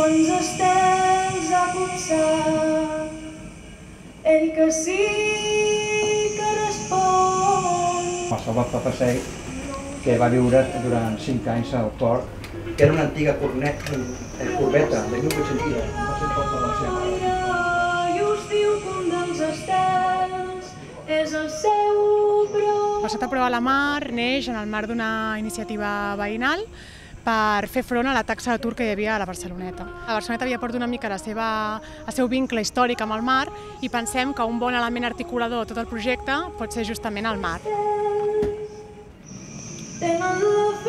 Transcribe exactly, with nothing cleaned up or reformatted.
quants estels ha copsat, ell que sí que respon. El Salvat Papasseit, que va viure durant cinc anys al port, que era una antiga corbeta de mil vuit-cents vint. Va ser tot de la seva mare. I us diu que un dels estels és el seu brot. Passat a prova a la mar neix en el marc d'una iniciativa veïnal per fer front a la taxa d'atur que hi havia a la Barceloneta. La Barceloneta havia perdut una mica la seva, el seu vincle històric amb el mar i pensem que un bon element articulador de tot el projecte pot ser justament el mar. Tenen la